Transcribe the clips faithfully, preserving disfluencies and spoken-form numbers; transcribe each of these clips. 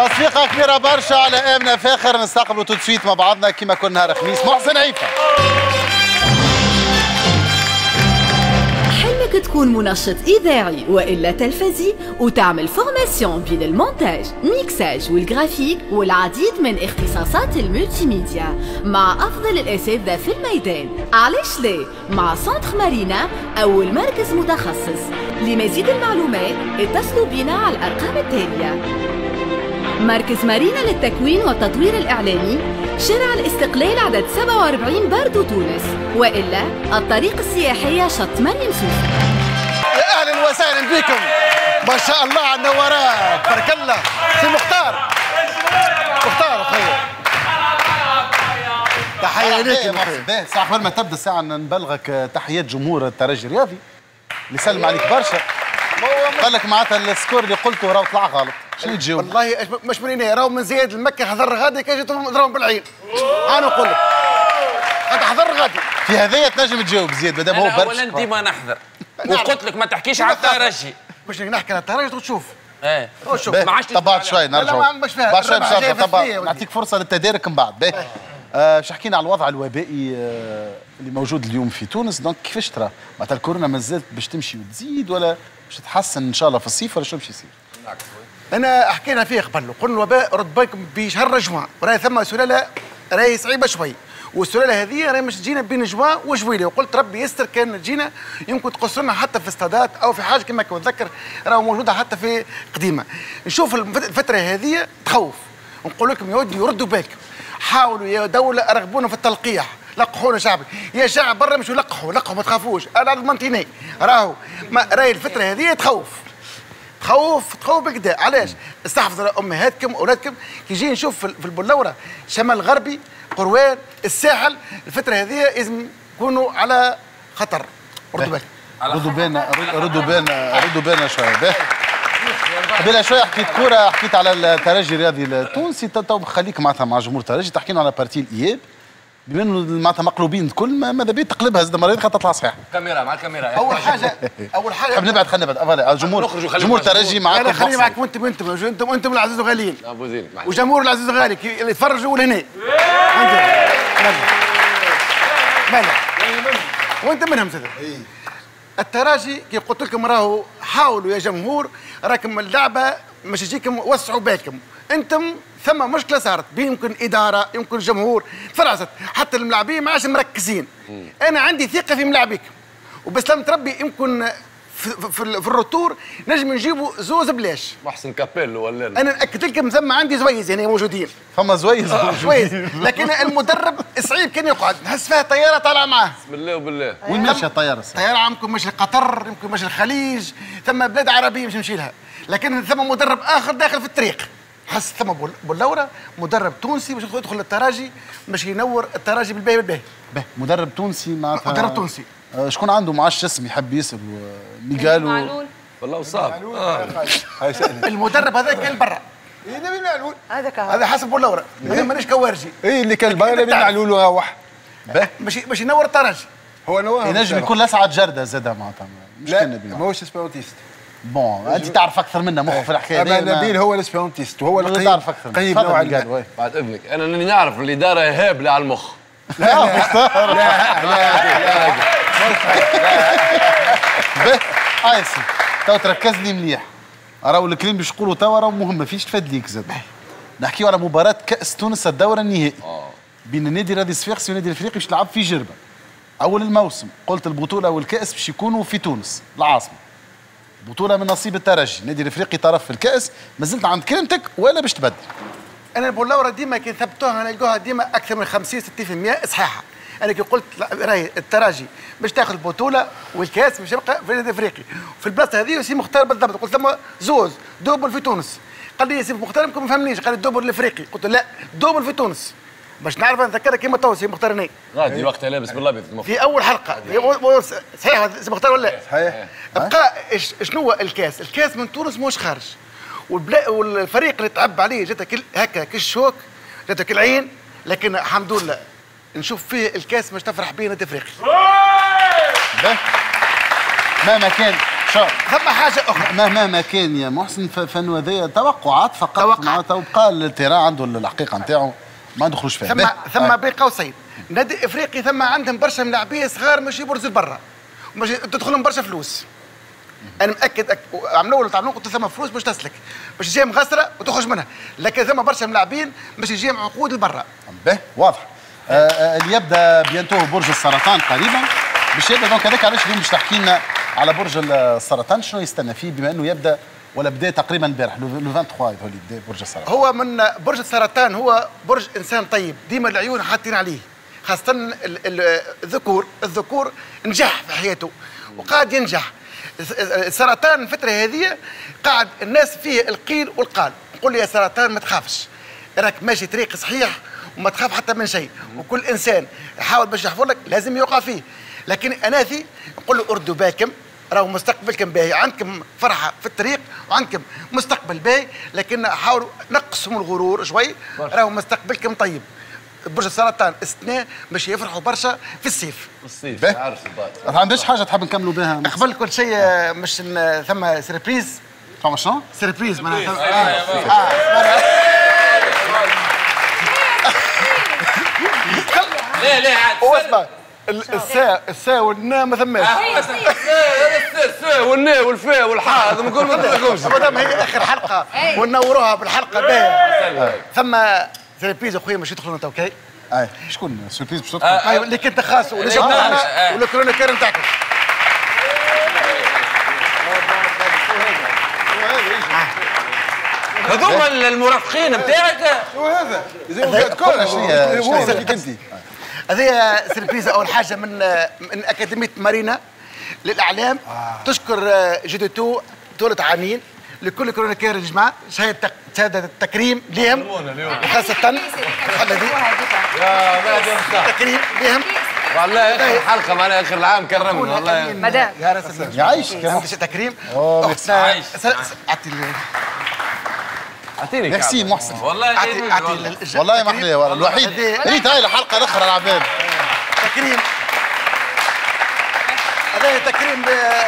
تصفيقة كبيرة برشا على آمنة فاخر. نستقبلوا تو سويت مع بعضنا كما كل نهار خميس محسن عيفة. حلمك تكون منشط إذاعي وإلا تلفزي وتعمل فورماسيون بين المونتاج، ميكساج والجرافيك والعديد من اختصاصات الملتي ميديا مع أفضل الأساتذة في الميدان. علاش ليه؟ مع سنتر مارينا أول مركز متخصص. لمزيد المعلومات اتصلوا بنا على الأرقام التالية: مركز مارينا للتكوين والتطوير الإعلامي، شارع الاستقلال عدد سبعة وأربعين باردو تونس، وإلا الطريق السياحية شط مريم سوسة. يا أهلا وسهلا بكم، ما شاء الله على النورات، بارك الله. سي مختار مختار خير، تحية ليك. باهي ساعة قبل ما تبدا الساعة نبلغك تحيات جمهور الترجي الرياضي اللي سلم عليك برشا. قال لك معناتها السكور اللي قلته راهو طلع غلط. شنو تجاوب؟ والله مش من هنا، راهو من زياد المكي حضر غادي كي جيت نضربهم بالعين. انا نقول لك هذا حضر غادي. في هذايا تنجم تجاوب زياد مادام هو برشا. اولا ديما نحضر وقلت لك ما تحكيش على الترجي. باش نحكي على الترجي وتشوف. ايه وشوف ما عادش بعد شوي نرجعوا. لا مش فاهم. بعد شوي نرجعوا. طبعا نعطيك فرصة للتدارك من بعد. باهي باش حكينا على الوضع الوبائي آه اللي موجود اليوم في تونس. دونك كيفاش ترى؟ معناتها الكورونا مازالت باش تمشي وتزيد ولا باش تتحسن ان شاء الله في الصيف ولا شنو باش يصير؟ انا حكينا فيه قبل وقلنا الوباء رد بالكم في شهر جوان، وراهي ثم سلاله راهي صعيبه شوي، والسلاله هذه راهي مش تجينا بين جوان وجويله، وقلت ربي يستر كان تجينا يمكن تقصرنا حتى في استادات او في حاجه كما نتذكر راهو موجوده حتى في قديمه. نشوف الفتره هذه تخوف، ونقول لكم يا ودي ردوا بالكم، حاولوا يا دوله ارغبونا في التلقيح، لقحونا شعبي، يا شعب برا مشوا لقحوا لقحوا ما تخافوش، انا ضمنتيني راهو راهي الفتره هذه تخوف تخوف تخوف بكدا. علاش؟ استحفظوا على امهاتكم واولادكم. كي جي نشوف في البلوره شمال الغربي قروان الساحل الفتره هذه لازم يكونوا على خطر. ردوا بالكم، ردوا بالنا ردوا بالنا ردوا بالنا شويه. قبل شويه حكيت كوره، حكيت على الترجي الرياضي التونسي. تو خليك معناتها مع جمهور الترجي تحكي لنا على بارتي الاياب، بما انه معناتها مقلوبين الكل ماذا بيا تقلبها زاد مريض خاطر تطلع صحيح. كاميرا مع الكاميرا. اول حاجه اول حاجه خلينا نبعد خلينا نبعد جمهور جمهور الترجي معاكم. انا خليني معكم انتم انتم انتم انتم العزيز الغاليين ابو زين وجمهور العزيز الغالي اللي يتفرجوا لهنا. مالك وانت منهم زاد. التراجي كي قلت لكم راهو حاولوا يا جمهور، راكم اللعبه مش تجيكم وسعوا بالكم. انتم ثم مشكله صارت يمكن اداره يمكن جمهور تفرعست، حتى الملاعبين ما عادش مركزين. انا عندي ثقه في ملاعبيكم وبسلامة ربي يمكن في, في, في الروتور نجم نجيبوا زوز بلاش. محسن كابيلو ولا انا ناكد لكم ثم عندي زويز يعني موجودين. فما زويز زويز لكن المدرب صعيب كان يقعد، نحس فيها طياره طالعه معاه. بسم الله وبالله. وين ماشيه الطياره؟ الطياره يمكن مش قطر يمكن مش الخليج، ثم بلاد عربيه مش نمشي لها، لكن ثم مدرب اخر داخل في الطريق. حس ثم بولورة مدرب تونسي باش يدخل التراجي باش ينور التراجي بالباهي بالباهي. باهي مدرب تونسي معناتها مدرب تونسي. آه شكون عنده معاش اسم يحب يسال ميغالو معلول والله صعب. آه. المدرب هذا كان برا. ايه نبيل معلول هذاك هذا حسب بولورة، انا مانيش كوارجي. ايه اللي كان برا نبيل معلول وراح باش باش ينور التراجي. هو نواه ينجم يكون لسعد جردة زاده معناتها مش لا كان نبيل ماهوش اسبرونتيست. بون انت تعرف اكثر منا مخ في الحكايه هذه. اما نبيل هو الاسبرونتيست وهو اللي تعرف اكثر. قريب نوعا ما. بعد اذنك انا اللي نعرف الاداره هابله على المخ. لا لا لا لا عايسي تو تركز لي مليح. راهو الكلام باش نقولوا توا راهو مهم ما فيش تفاد ليك زاد. نحكيو على مباراه كاس تونس الدوره النهائي بين النادي الرياضي الصفاقسي والنادي الافريقي باش تلعب في جربه. اول الموسم قلت البطوله والكاس باش يكونوا في تونس العاصمه. بطوله من نصيب الترجي، النادي الافريقي طرف في الكاس. ما زلت عند كلمتك ولا باش تبدل؟ انا البولورة ديما كي ثبتوها نلقوها ديما اكثر من خمسين ستين بالمئة صحيحه. انا كي قلت راهي التراجي باش تاخذ البطوله والكاس باش يبقى في النادي الافريقي، في البلاصه هذه سي مختار بالضبط. قلت ثم زوز دوبل في تونس. قال لي سي مختار يمكن ما فهمنيش، قال لي دوبل الافريقي. قلت له لا دوبل في تونس باش نعرف نذكرها كيما تو سي مختار هنا. غادي وقتها لابس بالابيض في اول حلقه صحيح سي مختار ولا لا؟ صحيح. بقى شنو هو الكاس؟ الكاس من تونس مش خارج. والفريق اللي تعب عليه جاتك هكا كالشوك جاتك العين، لكن الحمد لله نشوف فيه الكاس باش تفرح به نادي افريقي. مهما كان شوف ثم حاجه اخرى مهما ما كان يا محسن فانه هذايا توقعات فقط توقع. معناتها وبقى التيران عنده الحقيقه نتاعو ما ندخلوش فيها. ثم ثم بين قوسين نادي افريقي ثم عندهم برشا ملاعبيه صغار ماشي برز برا تدخلهم برشا فلوس. انا مأكد أك... عملوا ولا تعملوا قلت ثم فلوس باش تسلك باش تجي مغسره وتخرج منها، لكن ثم برشا ملاعبين باش يجيهم عقود لبرا. باهي واضح. آه آه اللي يبدا بيانتو برج السرطان قريبا باش يبدا دونك هذاك علاش اليوم باش تحكي لنا على برج السرطان شنو يستنى فيه بما انه يبدا ولا بدا تقريبا البارح لو ثلاثة وعشرين هو اللي بدا برج السرطان. هو من برج السرطان هو برج انسان طيب ديما العيون حاطين عليه خاصه الذكور الذكور نجح في حياته وقاعد ينجح. السرطان الفتره هذه قاعد الناس فيه القيل والقال نقول يا سرطان ما تخافش راك ماشي طريق صحيح وما تخاف حتى من شيء وكل انسان يحاول باش يحفر لك لازم يوقع فيه. لكن اناثي نقول له اردوا باكم راهو مستقبلكم باهي عندكم فرحه في الطريق وعندكم مستقبل باهي لكن حاولوا نقصوا الغرور شوي راهو مستقبلكم طيب. برج السرطان استثناء باش يفرحوا برشا في الصيف. الصيف عارف ما عندكش حاجه تحب نكملوا بها؟ قبل كل شيء مش ثم سيربريز. فما شنو؟ سيربريز معناتها لا لا عاد واسمع الساء الساء والنا ما ثماش. الساء والنا والفاء والحاء هذا نقول ما تلقوش. ما دام هي اخر حلقه ونوروها بالحلقه باهيه. ثم سيربريز اخويا باش يدخلوا انت اوكي؟ اي شكون سيربريز باش تدخل؟ ايوه اللي كنت خاص ولا جبنا والكرونيكير نتاعكم. هذوما المرافقين نتاعك. شو هذا؟ زي كل شيء. هذه سيربريز اول حاجه من من اكاديميه مارينا للاعلام تشكر جدتو طولة عامين لكل كرونيكير يا جماعه شهاده شهاده تكريم ليهم وخاصه الذي تكريم ليهم والله اخر حلقه معنا اخر العام كرمنا والله مدام يا راس يعيش كلام تكريم عايش. اعطي اعطيني ميرسي محسن والله اعطي اعطي والله ما احلى والله الوحيد ريت هاي الحلقه الاخرى العباد تكريم هذا تكريم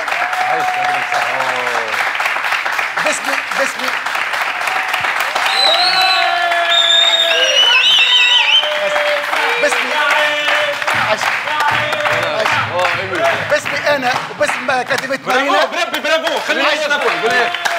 باسمي باسمي باسمي باسمي انا وباسم اكاديميه مارينا بربي برافو خليني نقول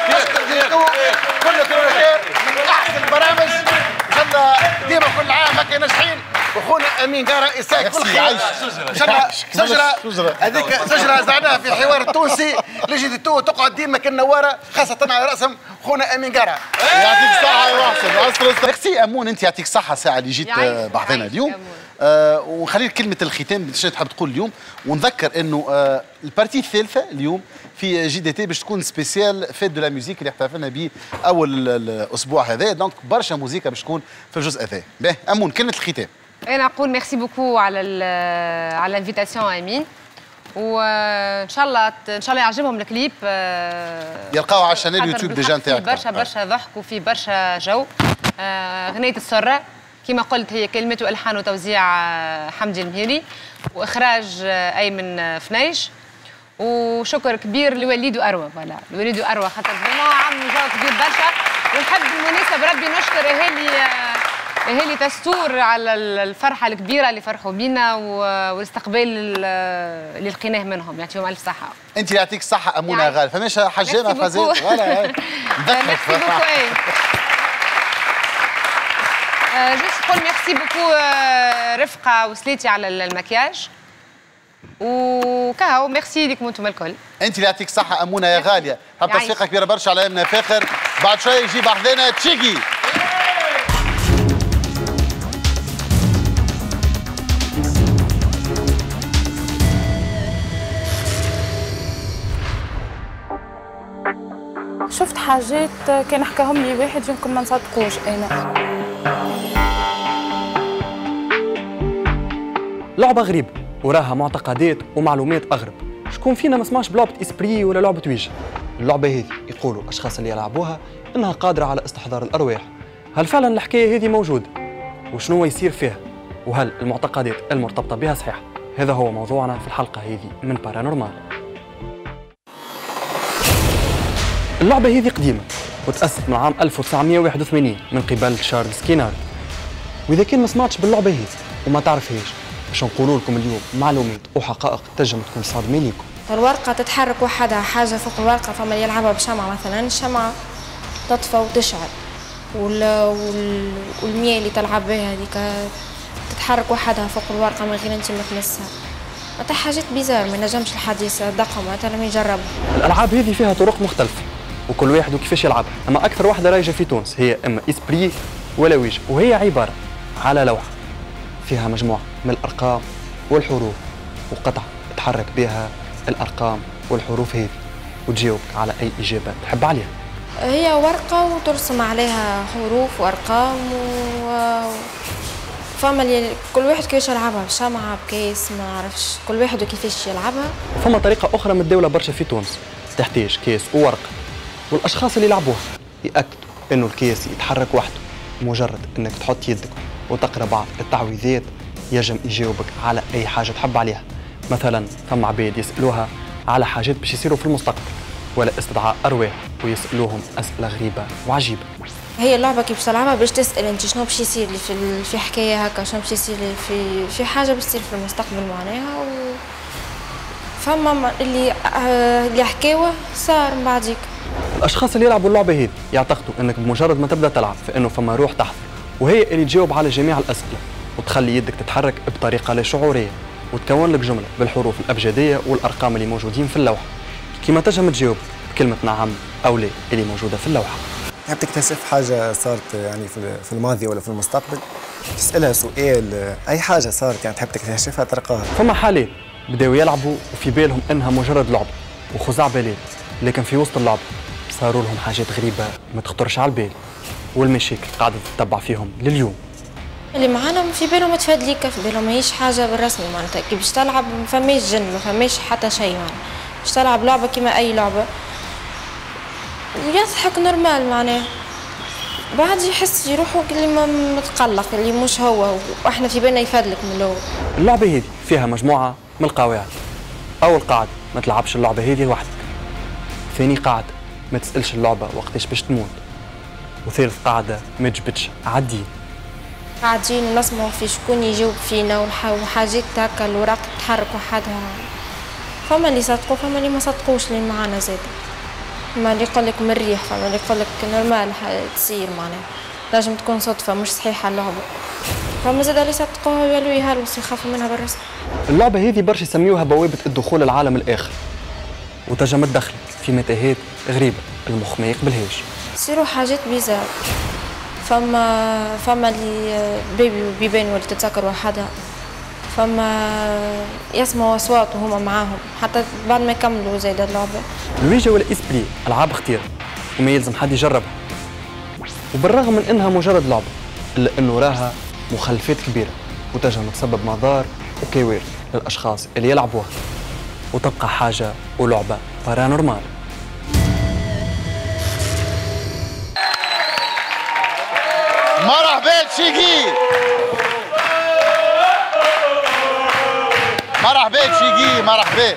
كل كرونيكير من احسن البرامج ان شاء الله ديما كل عام هكا ناجحين واخونا امين قارة يساك كل خير ان شاء الله شجره هذيك شجره زعناها في الحوار التونسي لجي تو تقعد ديما كالنواره خاصه على راسهم خونا امين قارة. يعطيك الصحه يا محسن. ميرسي امون انت يعطيك الصحه الساعه اللي جيت بعضنا اليوم. آه وخلينا كلمه الختام شنو تحب تقول اليوم ونذكر انه آه البارتي الثالثه اليوم في جي دي تي باش تكون سبيسيال فيت دو لا ميوزيك اللي احتفلنا به اول الاسبوع هذا دونك برشا موسيقى باش تكون في الجزء هذا. باهي امون كلمه الختام. انا نقول ميرسي بوكو على على الانفيتاسيون امين وان شاء الله ان شاء الله يعجبهم الكليب يلقاوه على الشانيل يوتيوب ديجا نتاعك برشا برشا ضحك وفي برشا جو. غنية السرة كما قلت هي كلمة والحان وتوزيع حمدي المهيري واخراج ايمن فنيش وشكر كبير لوليد واروى فوالا لوليد واروى خاطر فريمون عملوا جو كبير برشا ونحب بالمناسبة ربي نشكر اهالي اهالي تستور على الفرحه الكبيره اللي فرحوا بينا والاستقبال اللي لقيناه منهم يعطيهم الف صحه. انت يعطيك الصحه امونه غالي فماش حجامه فازات فوالا ميرسي بوكو. جيست نقول ميرسي بوكو رفقه وسليتي على المكياج وكاهو ميرسي لكم انتم الكل. انت اللي يعطيك الصحه امونه يا غاليه حب تصفيقه كبيره برشا على يمنا فاخر بعد شويه يجي بحذانا تشيكي. شفت حاجات كان حكاهم لي واحد يمكن ما نصدقوش انا. لعبة غريبة وراها معتقدات ومعلومات أغرب. شكون فينا ما سمعش بلعبة إسبري ولا لعبة ويجا؟ اللعبة هذه يقولوا الأشخاص اللي يلعبوها إنها قادرة على استحضار الأرواح. هل فعلا الحكاية هذه موجودة؟ وشنو يصير فيها؟ وهل المعتقدات المرتبطة بها صحيحة؟ هذا هو موضوعنا في الحلقة هذه من بارانورمال. اللعبة هذه قديمة وتأسست من عام ألف وتسعمائة وواحد وثمانين من قبل شارلز كينار. وإذا كان ما سمعتش باللعبة هذه وما تعرفهاش باش نقولوا لكم اليوم معلومات وحقائق تنجم تكون صادمة ليكم. الورقة تتحرك وحدها، حاجة فوق الورقة فما اللي يلعبها بشمعة مثلا، الشمعة تطفى وتشعل، وال... وال... والمياه اللي تلعب بها هذيك تتحرك وحدها فوق الورقة من غير انت ما تمسها. متى حاجات بيزار ما نجمش الحديث دقة مثلا ما يجربها. الألعاب هذه فيها طرق مختلفة وكل واحد وكيفاش يلعبها، أما أكثر واحدة رايجة في تونس هي إما إسبري ولا ويجا، وهي عبارة على لوحة فيها مجموعة من الأرقام والحروف وقطعة تحرك بها الأرقام والحروف هذه وتجاوبك على أي إجابة تحب عليها. هي ورقة وترسم عليها حروف وأرقام و فما اللي كل واحد كيفاش يلعبها بشمعة بكيس ما عرفش، كل واحد وكيفاش يلعبها. فما طريقة أخرى متداولة برشا في تونس تحتاج كيس وورقة، والأشخاص اللي يلعبوها يأكدوا إنه الكيس يتحرك وحده، مجرد إنك تحط يدك وتقرا بعض التعويذات يجم يجاوبك على أي حاجة تحب عليها. مثلا ثم عباد يسألوها على حاجات باش يصيروا في المستقبل ولا استدعاء أرواح ويسألوهم أسئلة غريبة وعجيبة. هي اللعبة كيف باش تلعبها باش تسأل أنت شنو باش يصير لي في في حكاية هكا، شنو باش يصير لي في في حاجة باش تصير في المستقبل معناها، و فما اللي اللي حكاوه صار من بعديك. الأشخاص اللي يلعبوا اللعبة هذه يعتقدوا أنك بمجرد ما تبدأ تلعب فإنه فما روح تحت وهي اللي تجاوب على جميع الأسئلة وتخلي يدك تتحرك بطريقة لا شعورية وتكون لك جملة بالحروف الأبجدية والأرقام اللي موجودين في اللوحة، كيما تنجم تجاوب بكلمة نعم أو لا اللي موجودة في اللوحة. تحب تكتشف حاجة صارت يعني في الماضي ولا في المستقبل، تسألها سؤال أي حاجة صارت يعني تحب تكتشفها تلقاها. فما حالات بداوا يلعبوا وفي بالهم إنها مجرد لعبة وخزعبلات، لكن في وسط اللعبة صاروا لهم حاجات غريبة ما تخطرش على البال، والمشاكل قاعدة تتبع فيهم لليوم. اللي معانا في بالهم تفادليك، في بالهم ماهيش حاجة بالرسمي معناتها كي باش تلعب ما فماش جن ما فماش حتى شيء، معناها باش تلعب لعبة كيما أي لعبة ويضحك نورمال معناها، بعد يحس يروحوا اللي متقلق اللي مش هو، واحنا في بالنا يفادلك من الأول. اللعبة هذه فيها مجموعة من القواعد. أول قاعدة ما تلعبش اللعبة هذه لوحدك. ثاني قاعدة ما تسألش اللعبة وقتاش باش تموت. وثالث قاعدة ما تجبدش عادين. قاعدين ونسمعوا في شكون يجاوب فينا وحاجات هكا الوراق تتحرك وحدها. فما اللي صدقوا فما اللي ما صدقوش اللي معانا زاد. فما اللي يقول لك مريح، فما اللي يقول لك نورمال تصير معناها. لازم تكون صدفة مش صحيحة اللعبة. فما زاد اللي يصدقوها ويولوا يهلوسوا يخافوا منها بالرسم. اللعبة هذه برشا يسميوها بوابة الدخول العالم الآخر. وتنجم تدخلك في متاهات غريبة المخ ما يقبلهاش. يصيروا حاجات بيزار. فما فما اللي بيبي وبيبان واللي تتسكر وحدها، فما يسمعوا اصوات وهما معاهم حتى بعد ما يكملوا زي اللعبه. الويجا ولا اسبري العاب خطيره وما يلزم حد يجربها، وبالرغم من انها مجرد لعبه الا انه راها مخلفات كبيره وتنجم تسبب مضار وكوارث للاشخاص اللي يلعبوها، وتبقى حاجه ولعبه بارانورمال. مرحبا تشيكي، مرحبا تشيكي، مرحبا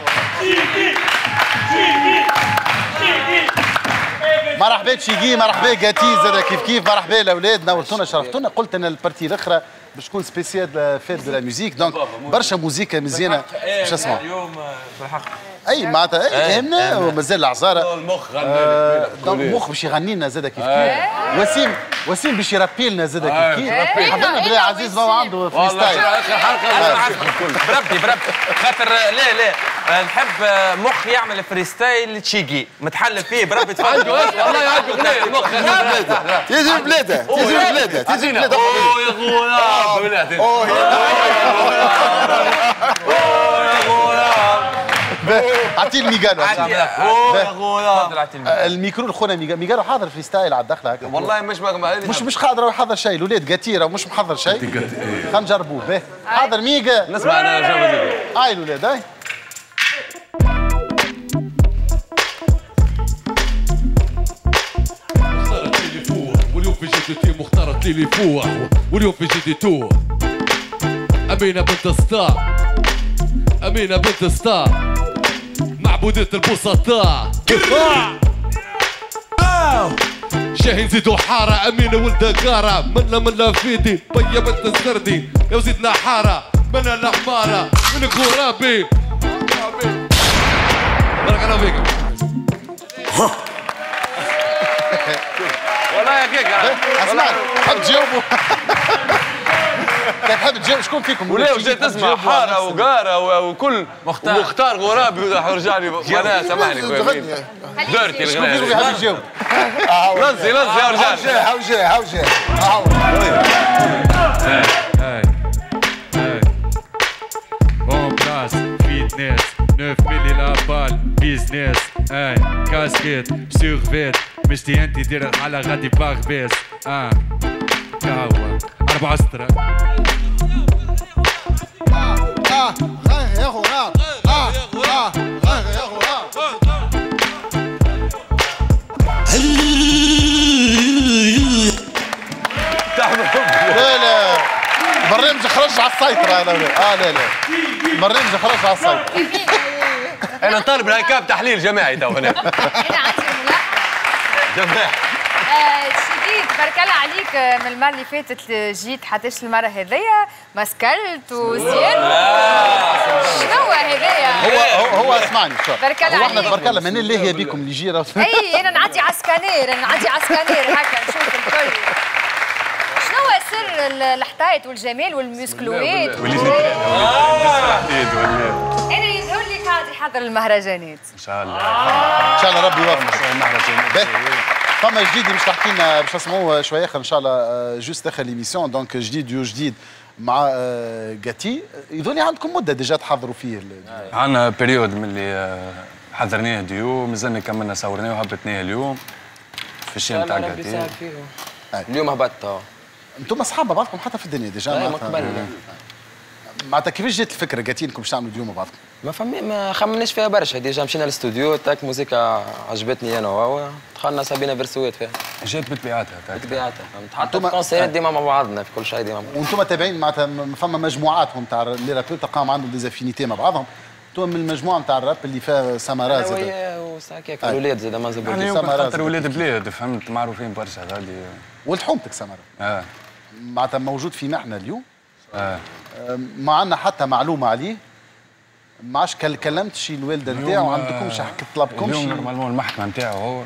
مرحبا تشيكي، مرحبا جاتي زاد كيف كيف، مرحبا الاولاد نورتونا شرفتونا. قلت ان البارتي الاخرى باش تكون سبيسيال فيت دو لا ميوزيك، دونك برشا موزيكا مزيانه باش نسمعوا. اليوم بالحق اي معناتها اي يهمنا ومازال العزاره. المخ غنى المخ باش يغني لنا زاد كيف كيف. وسيم وسيم باش يرابي لنا زاد كيف كيف. حضرنا بلا عزيز ما عنده فري ستايل. اخر حلقه بربي بربي خاطر لا لا نحب مخ يعمل فري ستايل تشيكي متحلل فيه بربي عنده والله عنده غنايه المخ. تيجي بلاده تيجي بلاده تيجي بلاده. اوه يا غلام بلاده اوه يا غلام. اعطيه الميغالو. اوه يا غلام. الميكرو لخونا ميغالو حاضر فري ستايل على الدخله هكا. والله مش مش مش قادر يحضر شيء، الاولاد قتيره ومش محضر شيء. خلينا نجربوه. باهي حاضر ميغا نسمع انا جنب هاي الاولاد هاي. واليوم في جي دي تي مختارة لي فوق، واليوم في جي دي تو أمينة بنت ستار، أمينة بنت ستار معبودة البسطاء. شاهين زيدو حارة أمينة ولد قارة منا منا فيدي بيا بنت السردي يا وزيدنا حارة منا الحمارة من غرابي بارك الله فيك والله يا كيكا اسمع تحب تجاوبوا كيف تحب تجاوب شكون فيكم ولا وجيت تسمع حاره وقاره وكل مختار مختار غرابي ورجع لي انا سامحني دورتي شكون فيكم يحب يجاوب لزي لزي يا رجال هاو جاي هاو جاي هاو هاي هاي اون بلاس فيت ناس neuf ملي لابال بيزنس اي كاسكيت سيغفيت مشتي انتي دير الحالة غادي باغ بيس اه كاوا أربعة سترة اه اه غير يا خو اه اه اه غير يا خو لا لا البرنامج خرج على السيطرة انا اه لا لا البرنامج خرج على السيطرة انا طالب الهيكاب تحليل جماعي تو هنا انا عندي ملاحظه جماعي شديد بارك الله عليك من المره اللي فاتت جيت حتىش المره هذيا مسكلت وزيان شنو هذايا هو هو اسمعني شوف بارك الله هو احنا عليك تبارك الله من اللي هي بيكم اللي يجي اي انا نعدي على سكانير انا نعدي على سكانير هكا نشوف الكل شنو سر الحطايط والجمال والمسكلوات انا يظهر لي قاعد يحضر المهرجانات ان شاء الله ان شاء الله ربي يوفقك المهرجانات فما جديد باش تحكي لنا باش نسمعوه شويه اخر ان شاء الله جوست اخر ليميسيون دونك جديد يو جديد مع جاتي يظهر لي عندكم مده ديجا تحضروا فيه عندنا بيريود من اللي حضرناه ديو مازلنا كملنا صورناه وهبطناه اليوم في الشام تاع جاتي اليوم هبطت انتم اصحاب بعضكم حتى في الدنيا ديجا من قبل معناتها كيفاش جات الفكره جاتي انكم باش تعملوا ديو مع بعضكم؟ ما فما ما خممناش فيها برشا ديجا مشينا للاستوديو تاك موسيقى عجبتني انا وهو دخلنا سابينا فيرسوات فيها جات بطبيعتها بطبيعتها فهمت حتى الكونسيرات ديما مع بعضنا في كل شيء ديما مع بعضنا وانتم تابعين معناتها فما مجموعاتهم تاع لي رابور تلقاهم عندهم ديزافينيتي مع بعضهم انتم من المجموعه نتاع الراب اللي فيها سمارة زاد ويا وساكيك الاولاد زاد ما زبطوا يعني خاطر ولاد بلاد فهمت معروفين برشا غادي ولد حومتك سمارة اه معناتها موجود في محنه اليوم اه ما عندنا حتى معلومه عليه ما عادش كلمت شي الوالده نتاعو عندكمش حكيت طلبكمش اليوم نورمالمون المحكمه نتاعو هو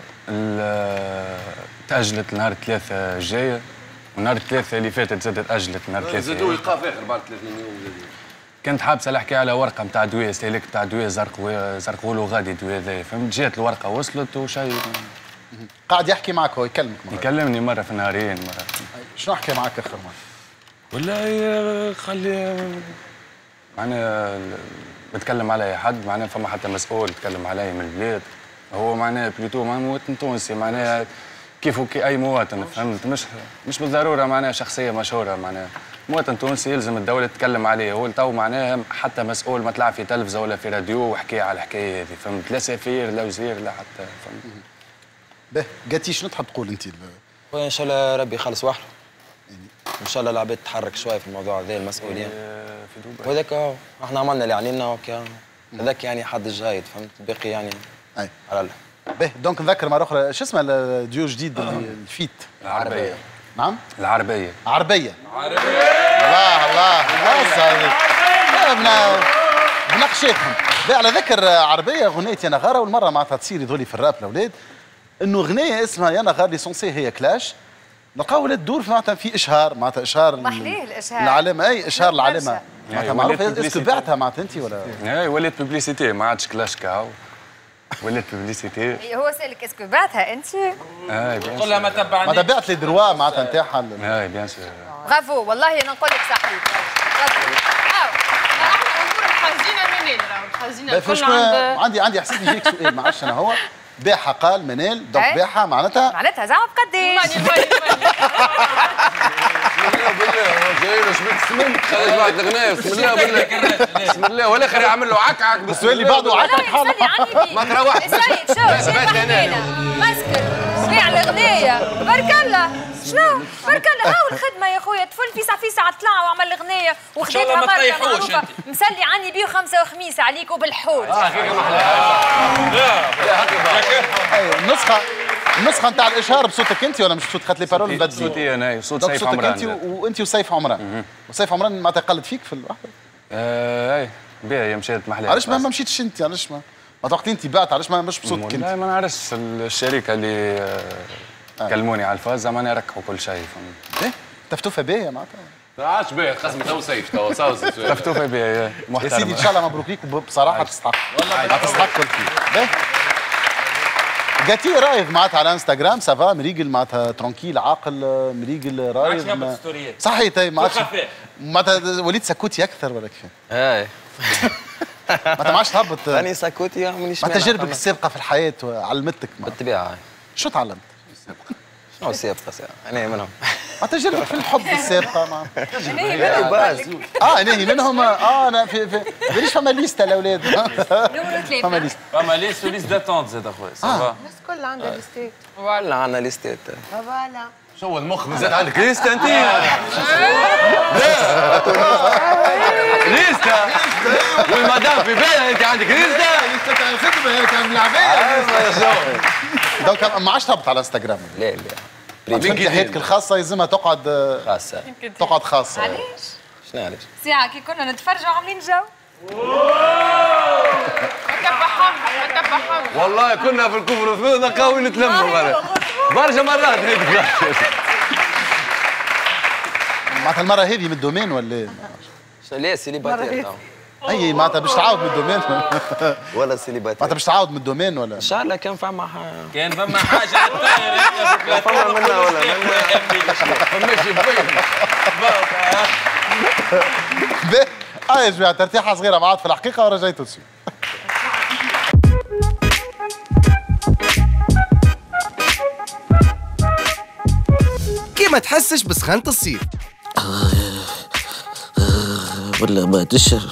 تاجلت نهار الثلاثاء الجايه ونهار الثلاثاء اللي فاتت زادت تاجلت نهار الثلاثاء زادوا ايقاف اخر بعد ثلاثين يوم كنت حابسه نحكي على ورقه نتاع دواء استهلاك نتاع دواء زرق زرقولو غادي الدواء هذايا فهمت جات الورقه وصلت وشيء قاعد يحكي معك هو يكلمك مرة يكلمني مره في نهارين مره شنو حكى معك اخر مره؟ والله خلي معناها بتكلم على اي حد معناها فما حتى مسؤول يتكلم علي من البلاد هو معناها بلوتو مواطن تونسي معناها كيف كي اي مواطن فهمت مش مش بالضروره معناها شخصيه مشهوره معناها مواطن تونسي يلزم الدوله تتكلم عليه هو تو معناها حتى مسؤول ما طلع في تلفزه ولا في راديو وحكي على الحكايه هذه فهمت لا سفير لا وزير لا حتى فهمت باهي جاتي شنو تحب تقول انت؟ ان شاء الله ربي يخلص وحده ان شاء الله العباد تتحرك شويه في الموضوع هذا المسؤولين وهذاك اهو احنا عملنا اللي علينا وكا هذاك يعني حد الجايد فهمت باقي يعني اي على الله باهي دونك نذكر مره اخرى شو اسمه الديو جديد الفيت العربيه نعم العربيه عربيه عربيه الله الله الله بنقشاتهم على ذكر عربيه غنية يا نغاره اول مره معناتها تصير يظهر في الراب الاولاد انه غنيه اسمها يا نغار ليسونسي هي كلاش نلقاو ولاد تدور معناتها في اشهار معناتها اشهار محليه الاشهار العالمه اي اشهار العالمه معناتها معروفه اسكو بعتها معناتها انت ولا اي ولات بوبليسيتي ما عادش كلاش كاو ولات بوبليسيتي هو سالك اسكو بعتها انت؟ اي بيان قول لها ما تبعنيش ما تبعت لي دروا معناتها نتاعها اي بيان سور برافو والله انا نقول لك صحيح برافو حازينه منين راهو حازينه الكل عند عندي عندي احساس يجيك سؤال ما عرفتش انا هو باعها قال منال دونك باعها معناتها معناتها زعما بقداش بالله بالله جاي له شبيك سمنت خلي بعد الغنايه بسم الله بالله بسم الله والاخر يعمل له عكعك السؤال اللي بعده عكعك حالك ما تروحش السيد شوف شوف حكينا مسكر بيع الغنية بارك الله شنو بارك الله هاو الخدمة يا خويا طفل فيسع فيسع طلع وعمل غنية وخديتها ماركة معروفة مسلي عني بيه خمسة وخميسة عليك وبالحوت اه هيك ما احلاها النسخة النسخه نتاع الاشهار بصوتك انت ولا مش بصوت خاطر لي بارول مبدلين؟ صوتي انا صوت سيف عمران. صوتك انت وانت وسيف عمران. وسيف عمران معناتها قلد فيك في الوحده؟ اي باهي مشيت محلات. علاش ما مشيتش انت؟ علاش ما ما وقت انت بعت علاش ما مش بصوتك انت؟ لا ما نعرفش الشركه اللي آه. كلموني على الفاز زعما يركحوا كل شيء فهمت. ايه تفتوفه باهيه معناتها؟ عادش باهي خصمي تو سيف تو صوص تفتوفه باهيه محترمه. يا سيدي ان شاء الله مبروك ليك بصراحه تستحق والله تستحق كل شيء. قالت لي رايض معناتها على انستغرام سافا مريقل معناتها ترونكيل عاقل مريقل رايض ما صحيح تي ما عادش معناتها وليت سكوتي اكثر ولا كيف؟ اي معناتها ما عادش تهبط راني سكوتي مانيش معناتها تجربك السابقه في الحياه علمتك بالطبيعه. شو تعلمت؟ شنو السابقه؟ انا منهم تجربك في الحب السابقه ما باز اه انا منهم اه انا في في مانيش فما ليستا الاولاد فما ليست فما ليست وليست داتونت زاد اخويا سافا الناس كلها عندها ليستات فوالا عندنا ليستات فوالا شو المخ مازال عندك ليستا انت؟ لا ليستا والمدام في بالها انت عندك ليستا؟ ليستا تاع الخدمه هي تاع العبايه دونك ما عادش تهبط على انستغرام. لا لا انت حياتك الخاصه يلزمها تقعد خاصه تقعد خاصه. علاش؟ شنو علاش؟ ساعه كي كنا نتفرجوا عاملين جو والله كنا في الكفر والفضل نقاوي نتلموا برشا مرات هيك. معناتها المره هذه من الدومين ولا لا سيليباتير اي معناتها باش تعاود من الدومين ولا سيليباتير معناتها باش تعاود من الدومين ولا ان شاء الله كان فما كان فما حاجه الطاير فما منا ولا منا ماشي باهي اه يا جماعه ترتيحه صغيره معاد في الحقيقه ورجعتوا تسوي. كي ما تحسش بسخانة الصيف ولا ما تشر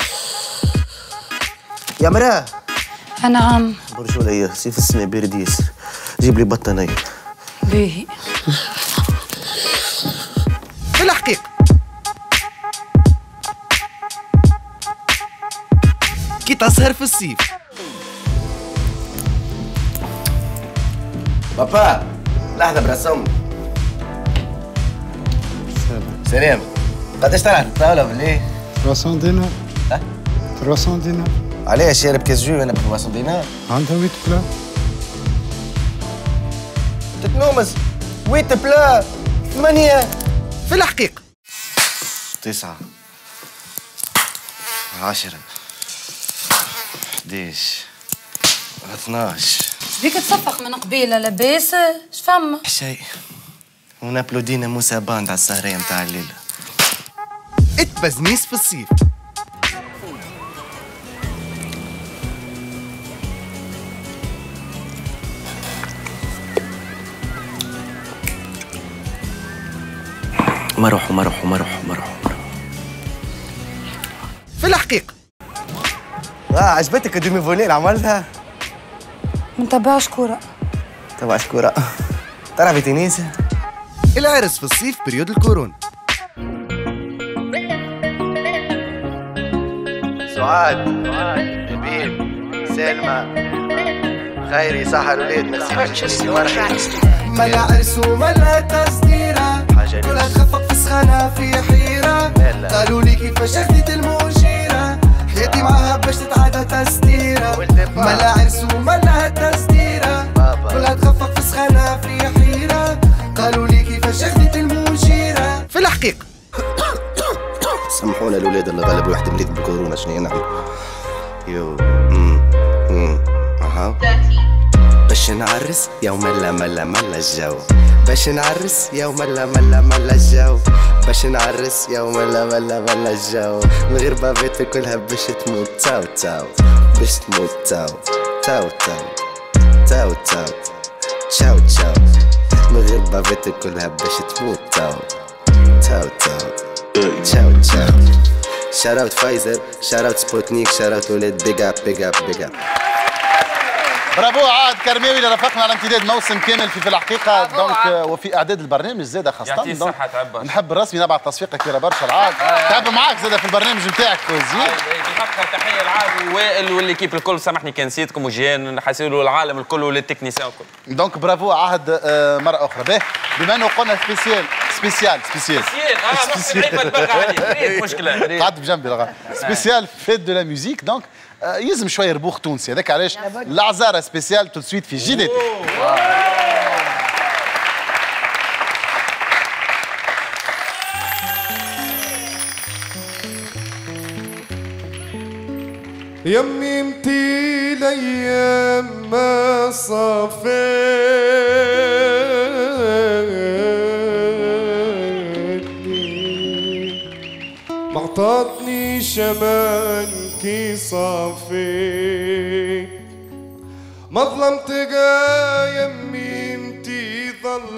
يا مراه. نعم. برجولية سيف السنة بيرديس جيب لي بطانية. باهي. في الحقيقة كي تسهر في الصيف بابا لحظة برسم. سلام. قداش طلعت الطاولة بالليل؟ ثلاثمية دينار. ها؟ ثلاثمية دينار. علاش شارب كاس جو انا ب ثلاثمية دينار؟ عندها ويت بلا. تتنومس ويت بلا ثمانية. في الحقيقة تسعة عشرة حداش اثناش. بيك تصفق من قبيله لاباس اش فما؟ شيء ونابلودينا موسى باند على السهرية متاع الليلة. التبزنيس في الصيف مرح ومرح ومرح ومرح في الحقيقة. اه عجبتك الدومي فولي اللي عملتها؟ من تبع شكورة. تبع شكورة. تعرفي تنيسة؟ العرس في الصيف بريود الكورونا. سعاد نبيل سلمى خيري سحر وليد نسيم ملا عرس وملا تصديرة كلها تخفق في سخانة في حيرة قالوا لي كيفاش اخدت المشيرة حياتي معاها باش تتعدى تسديرة ملا عرس وملا تصديرة كلها تخفق في سخانة في حيرة قالوا لي كيفاش اخدت المشيرة. في الحقيقة سامحونا الولاد اللي غلبوا واحد مريض بالكورونا شنو نعمل؟ يو امم امم اها باش نعرس يا ملا ملا ملا الجو باش نعرس يا ملا ملا ملا الجو باش نعرس يا ملا ملا ملا الجو من غير بابيت كلها باش تموت تاو تاو باش تموت تاو تاو تاو تاو تاو تشاو تشاو من غير بابيت كلها باش تموت تاو تاو تاو تشاو تشاو شاروت فايزر شاروت سبوتنيك شاروت ولاد بيج اب بيج اب بيج اب. برافو عاد كرماوي اللي رافقنا على امتداد موسم كامل في في الحقيقه دونك وفي اعداد البرنامج زاده خاصه يعطيه الصحه تعب نحب الرسمي نبعث تصفيقه كبيره برشا العاد تعب معاك زاده في البرنامج نتاعك زين بالحق تحيه العاد ووائل والليكيب الكل سامحني كان نسيتكم وجيان نحسوا العالم الكل وللتكنيسيان الكل دونك برافو عهد مره اخرى به بما انه قلنا سبيسيال سبيسيال سبيسيال اه محسن عيب البرغه عليه مشكله قعد بجنبي الغا سبيسيال فيت دو لا ميوزيك دونك يلزم شويه ربوخ تونسي هذاك علاش العزاره سبيسيال تو سويت في جي دي تي يمي متي الايام ما صافيتني ما عطاتني شمان كي صافيت ما ظلمت قا يمي متي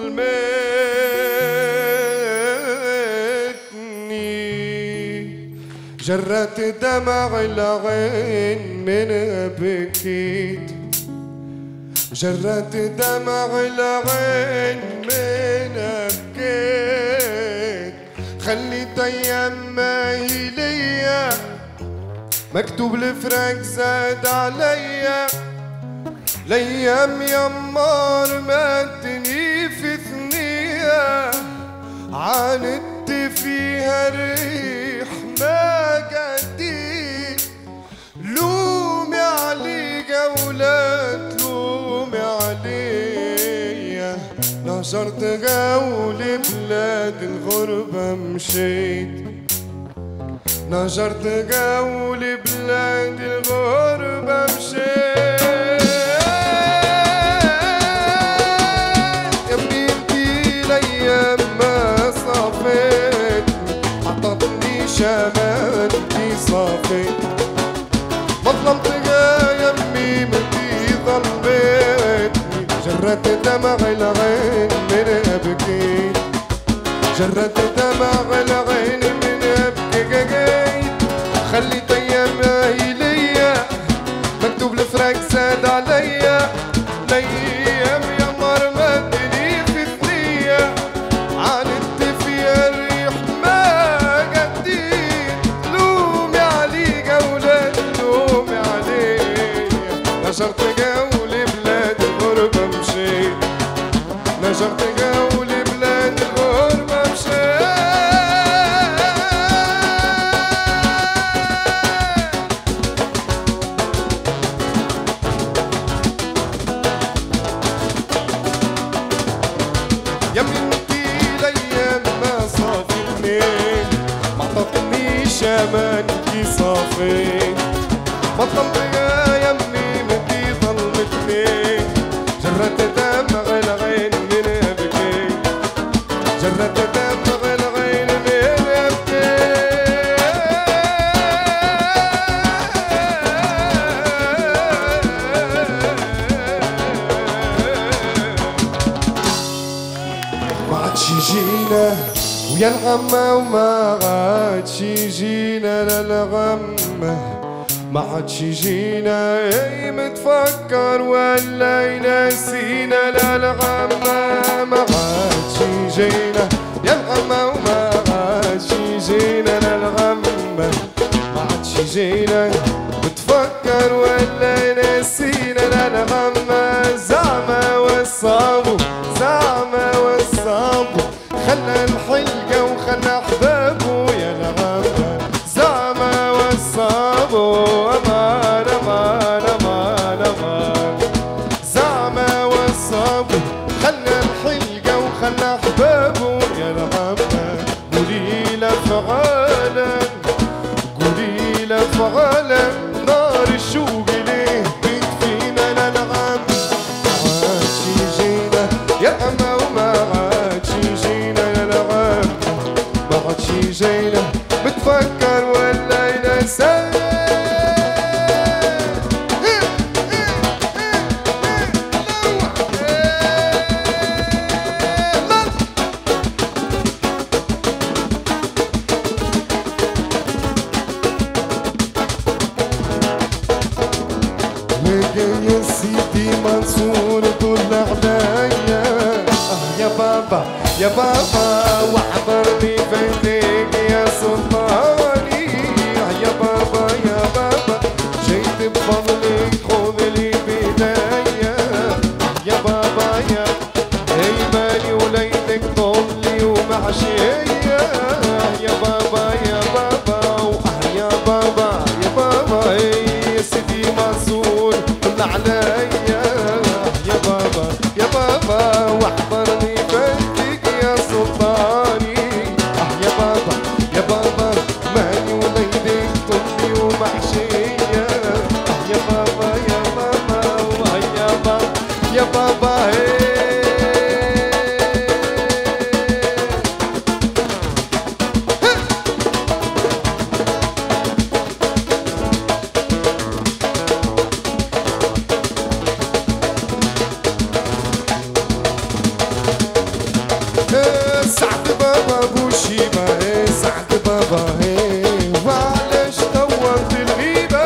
ظلمتني جرت دمع العين من بكيت جرت دمع العين من بكيت خليت ايام ما هي ليا مكتوب الفراق زاد عليا الايام يمار ماتني في ثنيه عاندت فيها الريح ما قديت لومي عليك ولا تلومي عليا نشرت قولي بلاد الغربة مشيت نشرت قولي بلاد الغربة مشيت يمي انتي الايام ما صافيت عطتني شمان كي صافيت ما ظلمتها يمي متي ظلمتني جرت دمع العين من ابكيت جرت دمع العين من ابكيت خليت ايامها هي ليا مكتوب الفراق زاد عليا الايام يا مر مدني في ثنيه عاندت فيها الريح ما قديت لومي عليك ولا تلومي عليا نشرت قولي بلاد الغربة مشيت نشرت قولي بلاد الغربة مشيت يمي انتي الايام ما صافتني ما عطتني شمان كي صافيت ما ظلمتها يمي متي ظلمتني جرت دمع العين من ابكي جرت دمع العين من ابكي ما عادش يجينا ويا الغمة وما عادش يجينا للغمة ما عادش يجينا اي متفكر ولا ينسينا للغمة ما عادش يجينا يا الغمة وما عادش يجينا للغمة ما عادش يجينا متفكر ولا ينسينا للغمة زعما وصابو زعما وصابو خلى الحلقة وخلى أحبابه يا الغمة زعما وصابه أمان أمان أمان أمان زعما وصابه خلى الحلقة وخلى أحبابه يا الغمة قولي له فعالا قولي له فعالا نار الشوق ليه بتفينا للغم ما عادش يجينا يا أما وما عادش يجينا للغم ما عادش يجينا بتفكر ولا ينسى لكن يا سيدي منصور طول عليا اه يا بابا يا بابا واحضرني فيديك يا سلطاني اه يا بابا يا بابا جيت بفضلك خذ لي بيديا يا بابا يا هيماني وليدك طولي ومعشية يا بابا يا بابا واه يا بابا يا بابا يا سيدي منصور طلع عليا يا بابا يا بابا واحضرني بيتك يا سلطاني اه يا بابا يا بابا ماني وليدك طولي ومعشية يا بابا يا بابا واه يا بابا يا بابا هي سعد بابا بوشيما سعد بابا وعلاش طولت الغيبة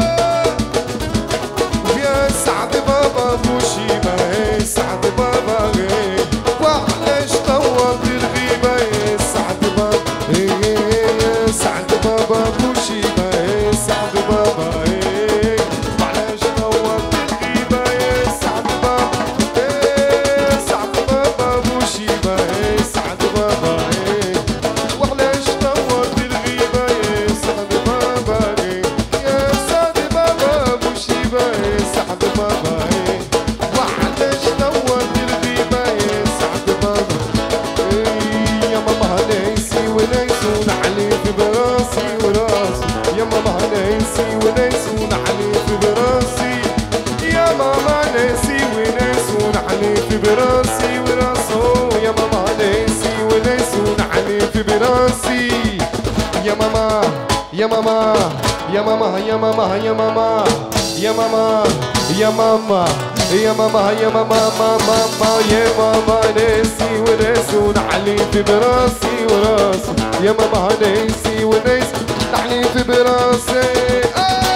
يا سعد بابا بوشيما سعد بابا وعلاش طولت الغيبة يا سعد بابا يا سعد بابا بوشيما سعد بابا وعلاش طولت الغيبة يا سعد بابا سعد بابا بوشيما سعد بابا وعلاش طولت الغيبة يا سعد بابا يا سعد بابا بوشيما سعد بابا وعلاش طولت الغيبة يا سعد بابا يا ماما ناسي وناسون عليك براسي وراسي يا ماما ناسي وناسون عليك براسي يا ماما ناسي وناسون عليك براسي وراسو يا ماما ناسي وناسون عليك براسي يا ماما يا ماما يا ماما يا ماما يا ماما يا ماما يا ماما يا ماما يا ماما ماما يا ماما ناسي وناسون عليك براسي وراسي يا ماما ناسي وناسون عليك براسي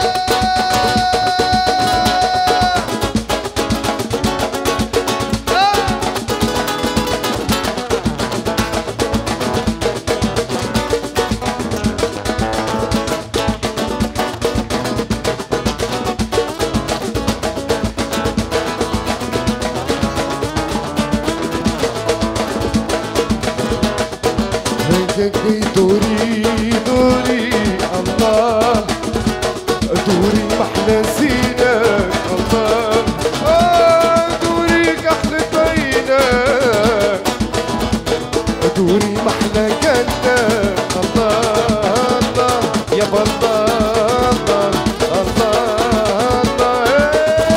دوري دوري الله دوري محلى زينك الله آه دوري كحل بينك دوري محلى جنك الله الله يا الله الله الله الله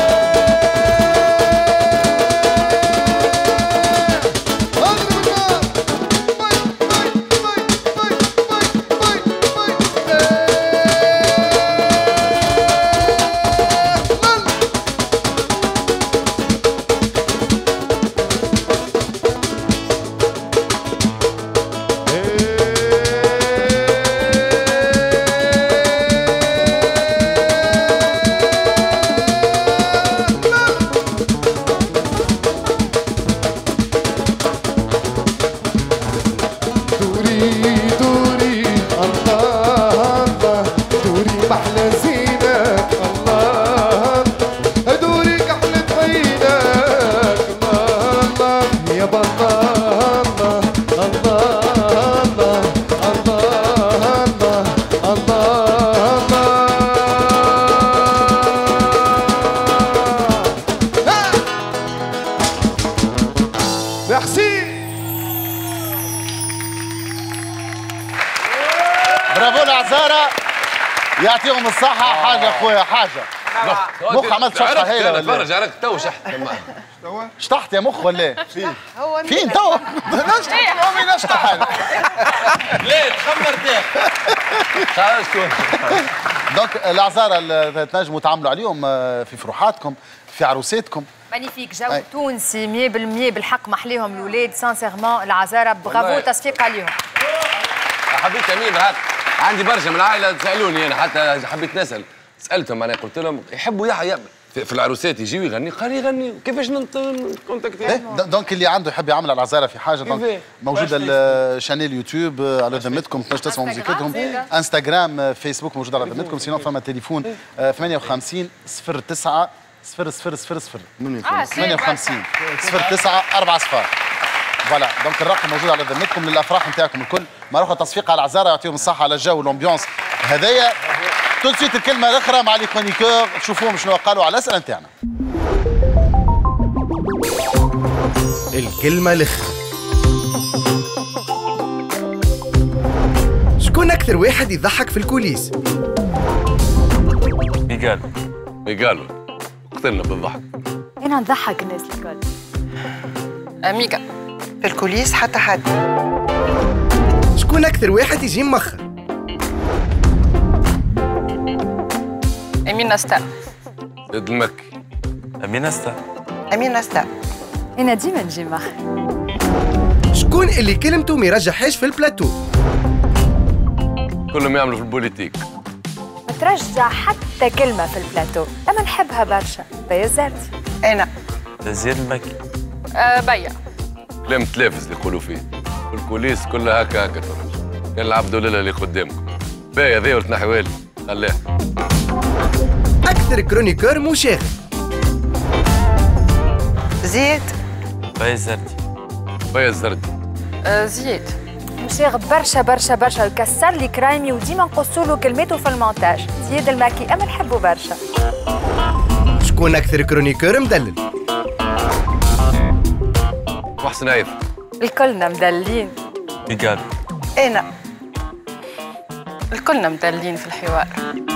برافو العزارة، يعطيهم الصحة. حاجة خويا حاجة مخ عملت شطحة هايلة ولا تفرج عليك تو شحت شطحت يا مخ ولا فين؟ فين تو؟ نشطح يومي نشطح أنا ليه تخمر تاخ خلاص شكون دونك العزارة تنجموا تعملوا عليهم في فروحاتكم في عروساتكم. مانيفيك جو تونسي مية بالمية بالحق محليهم الولاد سانسيرمون العزارة برافو تصفيق عليهم. حبيت امين هات عندي برشا من العائله سالوني انا حتى حبيت نسال سالتهم معناها قلت لهم يحبوا يحيى في العروسات يجيو يغني قال يغني كيفاش نكونتاكتي دونك اللي عنده يحب يعمل على العزاره في حاجه دونك موجوده الشانيل يوتيوب على ذمتكم تنجم تسمعوا موسيقتهم انستغرام فيسبوك موجود على ذمتكم سينو فما تليفون ثمانية وخمسين صفر تسعة صفر صفر صفر صفر ثمانية وخمسين صفر تسعة أربعة صفار فوالا دونك الرقم موجود على ذمتكم للافراح نتاعكم الكل مروحه تصفيق على العزاره يعطيهم الصحه على الجو والامبيونس هذايا تو سويت الكلمه الاخرى مع لي كرونيكور تشوفوهم شنو قالوا على الاسئله نتاعنا. الكلمه الاخرى شكون اكثر واحد يضحك في الكوليس؟ ميغال ميغال قتلنا بالضحك. انا نضحك الناس الكل. ميكا في الكوليس حتى حد. شكون اكثر واحد يجي مخر؟ أمين نستا. زيد المكي. أمين نستا. أمين نستا. أنا ديما نجي مخر. شكون اللي كلمته ما يرجحهاش في البلاتو؟ كلهم يعملوا في البوليتيك. ما ترجع حتى كلمة في البلاتو، أما نحبها برشا، بيا الزردي. أنا. زيد المكي. أه بيا. كلام تلافز اللي يقولوا فيه. والكوليس كلها هكا هكا ترى. كان العبد لله اللي قدامكم. باهي هذا ولد نحوالي، خلاه. أكثر كرونيكور مشاغب. زيد. بيا الزردي. بيا الزردي. أه زيد. مشاغب برشا برشا برشا وكسر لي كرايمي وديما نقصوا له كلماته في المونتاج. زياد الماكي أما نحبه برشا. شكون أكثر كرونيكور مدلل؟ محسن عيف. الكلنا مدلين. ميغال. أنا. الكلنا مدلين في الحوار.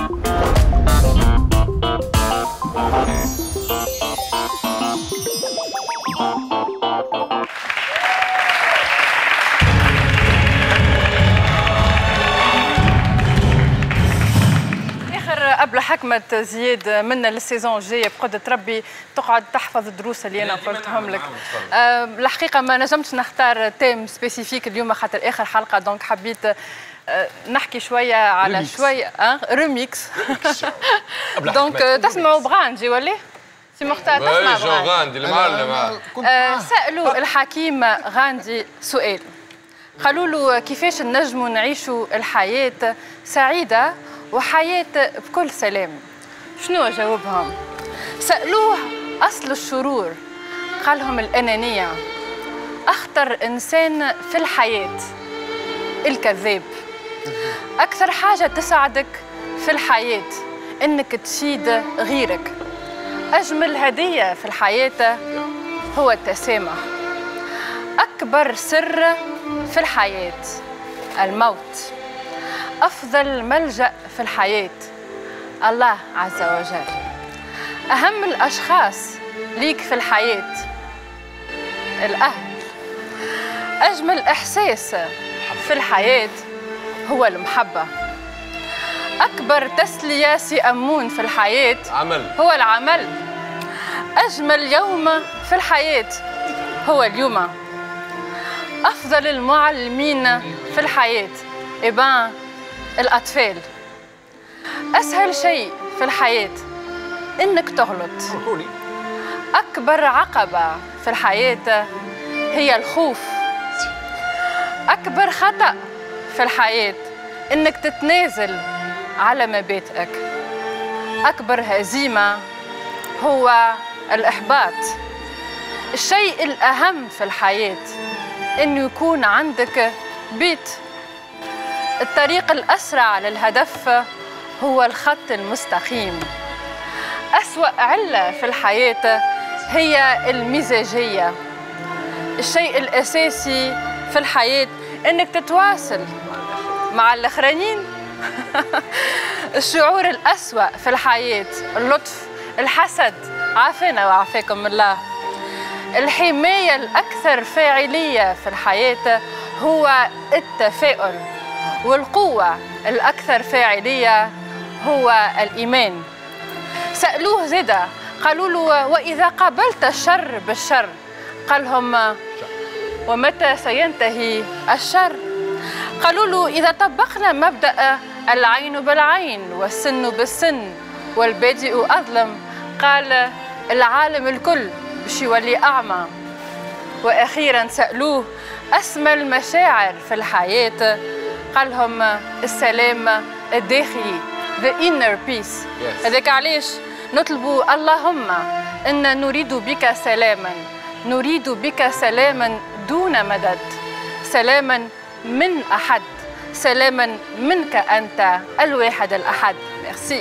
قبل حكمة زياد منا للسيزون الجاية بقدرة ربي تقعد تحفظ الدروس اللي أنا قلتهم لك. أه الحقيقة ما نجمتش نختار تيم سبيسيفيك اليوم خاطر آخر حلقة دونك حبيت أه نحكي شوية على ريميكس. شوية أه ريميكس دونك تسمعوا بغاندي ولا؟ سي مختار تسمع غاندي المعلم. أه سألوا الحكيم غاندي سؤال قالوا له كيفاش نجموا نعيشوا الحياة سعيدة وحياة بكل سلام. شنو جاوبهم؟ سألوه أصل الشرور قالهم الأنانية. أخطر إنسان في الحياة الكذاب. أكثر حاجة تسعدك في الحياة إنك تفيد غيرك. أجمل هدية في الحياة هو التسامح. أكبر سر في الحياة الموت. أفضل ملجأ في الحياة الله عز وجل. أهم الأشخاص ليك في الحياة الأهل. أجمل إحساس في الحياة هو المحبة. أكبر تسلية سي أمون في الحياة عمل. هو العمل. أجمل يوم في الحياة هو اليوم. أفضل المعلمين في الحياة إبان الأطفال. أسهل شيء في الحياة إنك تغلط. أكبر عقبة في الحياة هي الخوف. أكبر خطأ في الحياة إنك تتنازل على مبادئك. أكبر هزيمة هو الإحباط. الشيء الأهم في الحياة إنه يكون عندك بيت. الطريق الأسرع للهدف هو الخط المستقيم. أسوأ علة في الحياة هي المزاجية. الشيء الأساسي في الحياة إنك تتواصل مع الآخرين. الشعور الأسوأ في الحياة اللطف، الحسد، عافانا وعافاكم الله. الحماية الأكثر فاعلية في الحياة هو التفاؤل. والقوة الأكثر فاعلية هو الإيمان. سألوه زيدا قالوا له وإذا قابلت الشر بالشر قالهم ومتى سينتهي الشر؟ قالوا له إذا طبقنا مبدأ العين بالعين والسن بالسن والبادئ أظلم. قال العالم الكل باش يولي أعمى. وأخيرا سألوه أسمى المشاعر في الحياة، قال لهم السلام الداخلي the inner peace. yes. هذاك علاش نطلبوا اللهم إن نريد بك سلاما، نريد بك سلاما دون مدد، سلاما من أحد، سلاما منك أنت الواحد الأحد. ميرسي.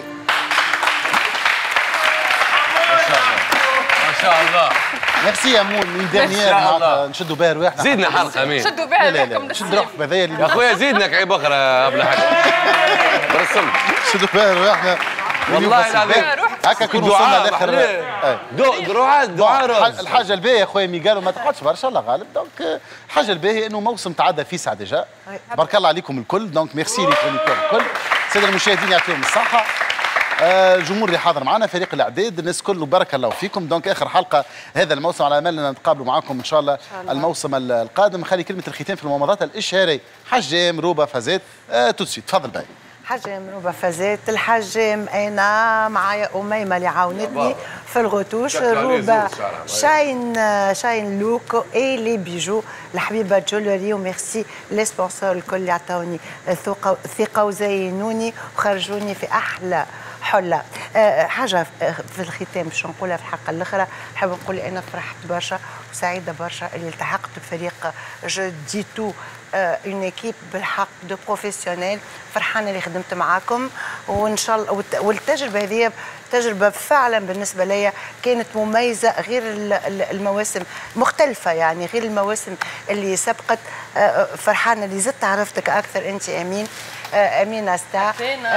ما شاء الله. ميرسي يا مون. من دانيير معناتها نشدوا بها رواحنا. زيدنا حلقه امين. شدوا بها رواحكم. شد روحك بهذايا يا اخويا زيدنا كعيب اخرى قبل حاجه. برسم. شدوا بها رواحنا. والله العظيم هكا كون وصلنا لاخر دعاء دعاء. الحاجه الباهيه يا خويا ميغال وما تقعدش برشا الله غالب. دونك الحاجه الباهيه انه موسم تعدى في ساعه ديجا. بارك الله عليكم الكل. دونك ميرسي لكم الكل. الساده المشاهدين يعطيهم الصحه. الجمهور اللي حاضر معنا، فريق الاعداد، الناس كله بارك الله فيكم. دونك اخر حلقه هذا الموسم، على امل ان نتقابلوا معكم ان شاء الله, الله. الموسم القادم. خلي كلمه الختام في المماضات الاشهاريه. حجام روبا فازات آه توتسي تفضل باي. حجام روبا فازات. الحجام انا معايا اميمه اللي عاونتني في الغوتوش. روبا شاين شاين لوك اي لي بيجو الحبيبه جولري. وميرسي لي سبونسور الكل اللي عطاوني الثقه وزينوني وخرجوني في احلى حلة. أه حاجة في الختام باش نقولها في الحلقة الأخرى، نحب نقول أنا فرحت برشا وسعيدة برشا اللي التحقت بفريق جو دي تو اون ايكيب بالحق دو بروفيسيونيل. فرحانة اللي خدمت معاكم وإن شاء الله. والتجربة هذه تجربة فعلا بالنسبة لي كانت مميزة، غير المواسم مختلفة يعني، غير المواسم اللي سبقت. فرحانة اللي زدت عرفتك أكثر أنت أمين. امين استا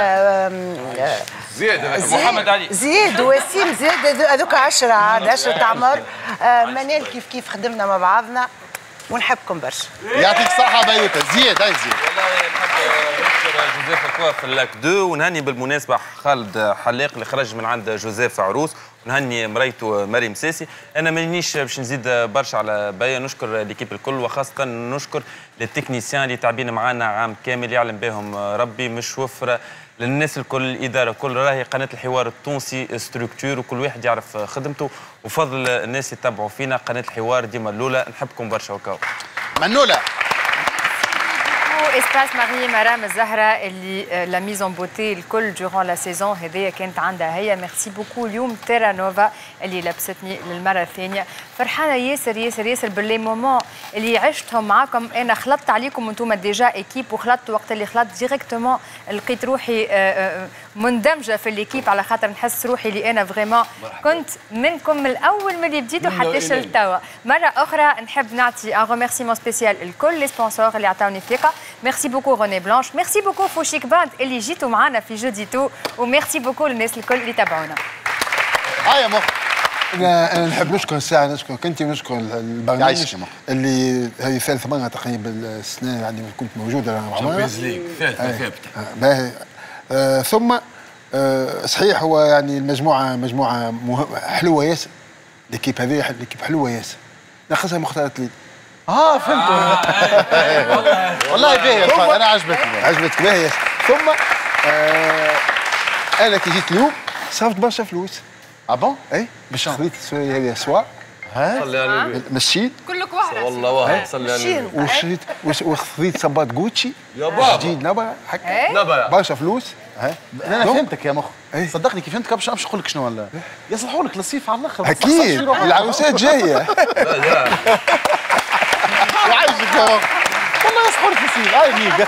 زياد محمد علي زياد وسيم زياد هذوك عشرة عاد عشرة عمر. منال كيف كيف خدمنا مع بعضنا ونحبكم برشا. يعطيك الصحة بيوتا. زياد هاي زياد. والله نحب نشكر جوزيف الكوا في اللاك دو، ونهني بالمناسبة خالد حلاق اللي خرج من عند جوزيف عروس، ونهني مريته مريم ساسي. انا مانيش باش نزيد برشا على بايا. نشكر ليكيب الكل وخاصة نشكر للتكنيسيان اللي تعبين معنا عام كامل يعلم بهم ربي، مش وفرة للناس الكل، الاداره الكل. راهي قناه الحوار التونسي ستركتور وكل واحد يعرف خدمته، وفضل الناس يتبعوا فينا قناه الحوار ديما الاولى. نحبكم برشا وكاو. منوله اسباس ماري مرام الزهراء اللي لا ميزون بوتي الكل دورون لا سيزون هذيا كانت عندها هي. ميرسي بوكو. اليوم تيرا نوفا اللي لبستني للمره الثانيه. فرحانه ياسر ياسر ياسر باللي مومون اللي عشتهم معاكم. انا خلطت عليكم وانتم ديجا ايكيب، وخلطت وقت اللي خلطت ديريكتومون لقيت روحي مندمجه في الايكيب، على خاطر نحس روحي اللي انا فريمون كنت منكم من الاول من اللي بديتوا حتى لتوا. مره اخرى نحب نعطي ان ريميرسيمون سبيسيال لكل لي سبونسور اللي عطاوني الثقه. ميرسي بوكو روني بلانش، ميرسي بوكو فوشيك باند اللي جيتوا معنا في جودي تو، وميرسي بوكو للناس الكل اللي تابعونا. هيا مخ. انا انا نحب نشكر الساعه، نشكرك انت ونشكر البرنامج اللي هذه ثالث مره تقريبا السنه يعني كنت موجوده معنا. تشامبيونز ليج ثالثه ثابته. باهي. آه ثم آه صحيح هو يعني المجموعه مجموعه حلوه ياسر. ليكيب هذه ليكيب حلوه ياسر. ناقصها مختار تليد. اه فهمت. والله والله باهي. انا عجبتني عجبتك باهي. ثم آه انا كي جيت اليوم صرفت برشا فلوس. اه بون؟ اي باش خذيت السوري هذه سوا. صلي على مشيت كلك واحد. والله واحد صلي على النبي. وشريت وخذيت صباط جوتشي يابا جديد نبره هكا نبره برشا فلوس. انا فهمتك يا مخ. صدقني كيف فهمتك. باش نمشي نقول لك شنو ولا يصلحوا لك الصيف على الاخر. اكيد العروسات جايه. يعيشك يا مخ. والله يصلحوا لك الصيف. هاي ميغا.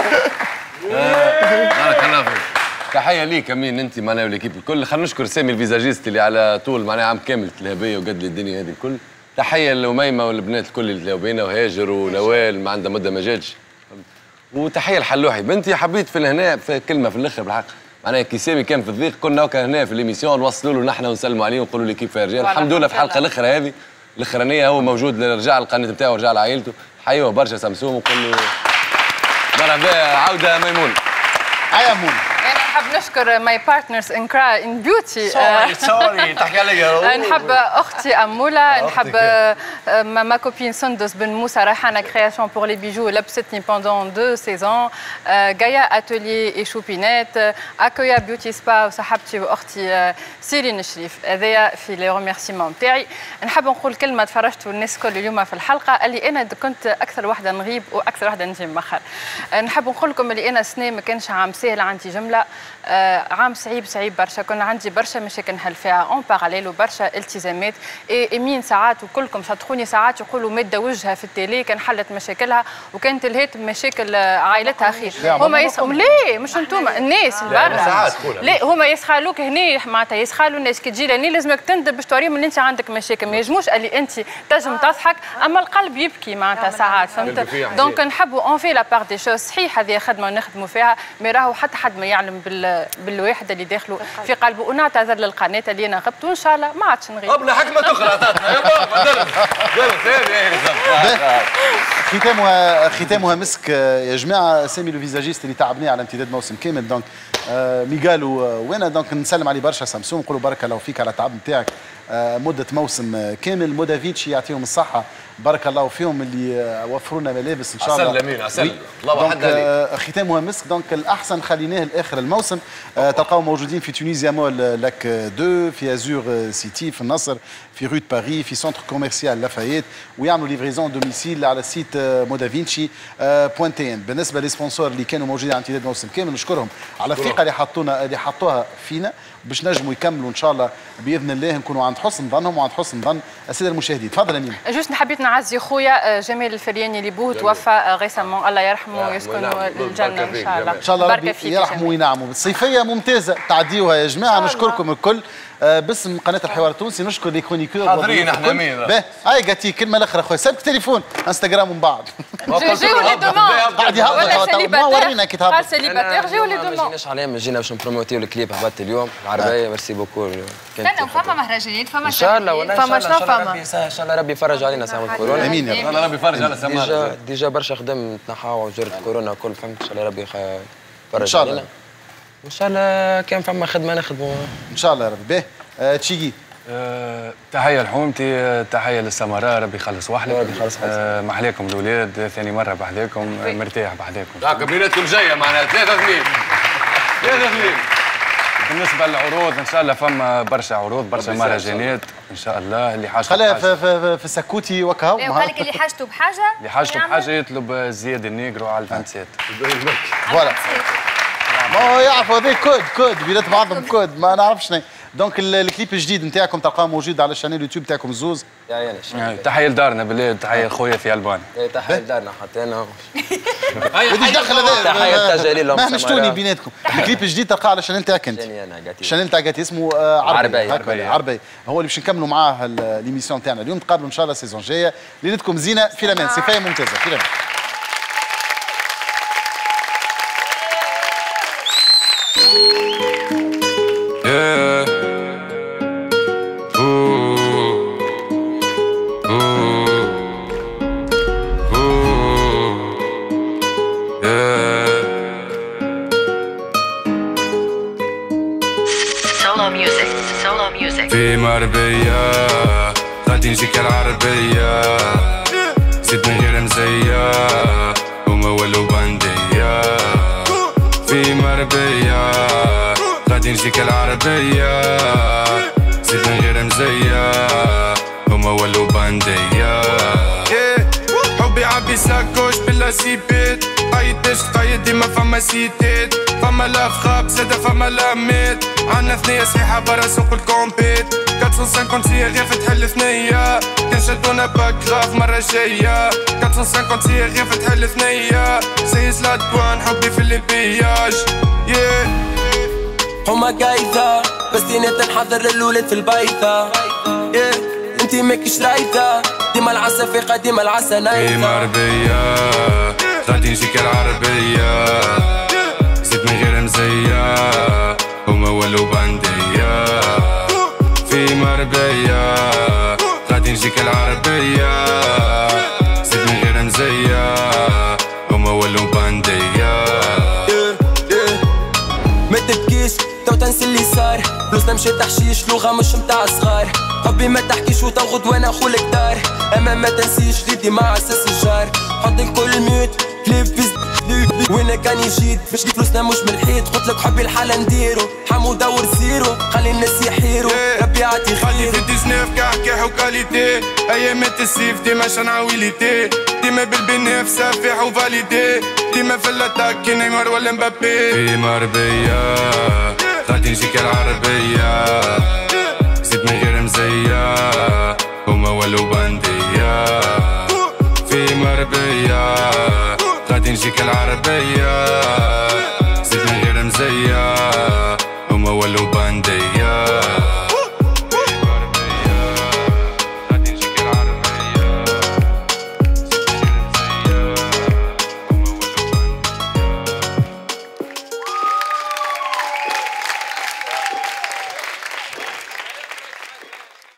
بارك الله فيك. تحيه ليك امين انت معناها والكيب الكل. خلينا نشكر سامي الفيزاجيست اللي على طول معناها عام كامل تلهبيه وقد لي الدنيا هذه الكل. تحيه لأميمة والبنات الكل اللي تلاقوا بينا، وهاجر ونوال ما عندها مده ما جاتش. وتحيه لحلوحي بنتي. حبيت في هنا في كلمه في الاخر بالحق معناها كي سامي كان في الضيق كنا كان هنا في الإيميسيون نوصلوا له نحن ونسلموا عليه ونقولوا له كيف يا رجال. الحمد لله في الحلقه الاخرى هذه الاخرانيه هو موجود رجع القناه نتاعو ورجع لعائلته. حيوه برشا سمسوم ونقول له مرحبا عوده ميمون. هيا مون. انا نحب نشكر ماي بارتنرز ان كراي ان بيوتي. سوري سوري تحكي عليا. نحب اختي اموله، نحب ما كوبين سندس بن موسى ريحانه كرياسيون بور لي بيجو لبستني بوندون دو سيزون، جايا اتولي اي شوبينات، اكويا بيوتي سبا وصاحبتي واختي سيرين شريف. هذايا في لي ريميرسيمون تاعي. نحب نقول كلمه تفرجتوا الناس الكل اليوم في الحلقه اللي انا كنت اكثر وحده نغيب واكثر وحده نجي مأخر. نحب نقول لكم اللي انا سنه ما كانش عام سهل عندي جمله، آه عام صعيب صعيب برشا، كنا عندي برشا مشاكل نحل فيها اون باراليل وبرشا التزامات. ايمين ساعات وكلكم صدقوني ساعات يقولوا ماده وجهها في التالي كان حلت مشاكلها وكانت انتهت مشاكل عائلتها خير. هما يسخلوا ليه مش انتم الناس البرا، لا هما يسخالوك هنا معناتها يسخالوا الناس كي تجي لهنا لازمك تندب باش توريهم اللي انت عندك مشاكل، ما يجموش اللي انت تنجم تضحك اما القلب يبكي معناتها ساعات فهمت. دونك نحبوا اون في لا بار دي شوز. صحيح هذه خدمه ونخدموا فيها مي راهو حتى حد ما يعلم بال... بالواحد اللي داخله في قلبه. ونعتذر للقناه اللي انا غبت وان شاء الله ما عادش نغيب. قبل حكمه اخرى عطاتنا ختامها ختامها مسك يا جماعه. سامي لو فيزاجيست اللي تعبناه على امتداد موسم كامل، دونك ميغال وانا دونك نسلم عليه برشا سامسون نقولوا بارك الله فيك على التعب نتاعك مده موسم كامل. مودافيتشي يعطيهم الصحه بارك الله فيهم اللي وفروا لنا ملابس ان شاء الله. عسل امين عسل الله وحد عليك. ختامها مسك دونك الاحسن خليناه لاخر الموسم. تلقاو موجودين في تونيزيا مول لاك اثنين، في ازور سيتي في النصر، في روت باري، في سنتر كوميرسيال لافايت، ويعملوا ليفريزون دوميسيل على السيت مودافينشي بوان تي ان. بالنسبه للسبونسور اللي كانوا موجودين على امتداد موسم كامل نشكرهم على الثقه اللي حطونا اللي حطوها فينا باش نجموا يكملوا ان شاء الله باذن الله نكونوا عند حسن ظنهم وعند حسن ظن الساده المشاهدين. تفضل امين. جوست حبيت نعزي خويا جمال الفرياني اللي بوه توفى ريسامون، الله يرحمه ويسكن الجنه ان شاء الله. ان شاء الله ربي يرحمه وينعمه. بالصيفيه ممتازه تعديوها يا جماعه. نشكركم الكل باسم قناه الحوار التونسي. نشكر لي كرونيكور حاضرين احنا امين. هاي قالت كلمه الاخرى خويا سابك تليفون انستغرام من بعض. جيو لي دوموند قاعد يهضر ما ورينا كي تهضر. قال سيليباتير جيو لي دوموند. ما جيناش عليهم جينا باش نبروموتيو الكليب هبطت اليوم العربيه. ميرسي بوكو. استنى فما مهرجانات فما ان شاء الله والله فما شنو فما ان شاء الله ربي يفرج علينا سامة كورونا. امين يا رب. الله ربي يفرج على سامة. ديجا ديجا برشا خدم تنحاو وجرت كورونا وكل فهمت. ان شاء الله ربي يفرج ان شاء الله. ان شاء الله كان فما خدمه نخدموا ان شاء الله يا ربي. باهي تشيقي أه تحيه لحومتي، تحيه للسمراء ربي يخلص وحدك. ربي يخلص وحدك. أه محلاكم الاولاد ثاني مره بحذاكم مرتاح بحذاكم. راك بيناتكم جايه معناها ثلاثه اثنين ثلاثه اثنين. بالنسبه للعروض ان شاء الله فما برشا عروض برشا مهرجانات ان شاء الله. اللي حاجته خليها في, في, في سكوتي وكهو. قال لك اللي حاجته بحاجه اللي حاجته بحاجه يطلب زياد النيجرو على الفانسات. فوالا ما هو يعرفوا هذا كود كود بينات بعضهم كود ما نعرفش شنو. دونك الكليب الجديد نتاعكم تلقاه موجود على الشانيل اليوتيوب تاعكم الزوز. تحيه لدارنا بالله، تحيه لخويا في البانيا. تحيه لدارنا حتى انا. وديش دخل هذا تحيه لجليل ما مشتوني بيناتكم. الكليب الجديد تلقاه على الشانيل تاعك انت. الشانيل تاعك اسمه عربي عربي عربي هو اللي باش نكملوا معاه ليميسيون تاعنا اليوم. تقابلوا ان شاء الله السيزون الجايه. ليلتكم زينه في الامان. صيفيه ممتازه في الامان. Yeah. Ooh. Ooh. Ooh. Yeah. Solo music. Solo music. في مربية غادي نجيك العربية زيد من غير مزية وما والو بندية. في مربية غادي نجيك العربية زيد من غير مزية هما والو باندية. حبي عبي ساكوش بلا سيبيت قايد باش تقايد ديما فما سيتيت فما لافخاب زادا فما لاميت عنا ثنية صحيحة برا سوق الكومبيت مئتين وخمسين غير فتح الثنية كان شدونا باكراف مرة جاية مئتين وخمسين غير فتح الثنية سيس لا دوان حبي في الليبياج yeah. هما قايدة بس دينا تنحضر للولد في البيثة yeah. انتي ماكش رايدة ديما العصافيقة ديما العسى نايدة. في مربية غادي نجيك العربية زيد من غير مزية هما والو باندية. في مربية غادي نجيك العربية زيد من غير مزية هما والو باندية. ما تبكيش مشي تحشيش لغة مش متاع صغار. حبي ما تحكيش وتغض وانا خولك دار. اما ما تنسيش جديدي مع اساس الجار. حط الكل ميوت كليب في وين كان يجيد باش فلوسنا مش من الحيط. قلت لك حبي الحالة نديرو حمو دور سيرو خلي الناس يحيرو ربي يعطي خير. خلي في تسناف كحكاح وكاليتي ايامات السيف ديما شنعويليتي ديما بالبناف سفاح وفاليدي ديما في الاتاك كي نيمار ولا مبابي. في مربية غادي نجيك العربية زيد من غير مزية هما والو باندية. في مربية غادي نجيك العربية زيد من غير مزية هما والو باندية.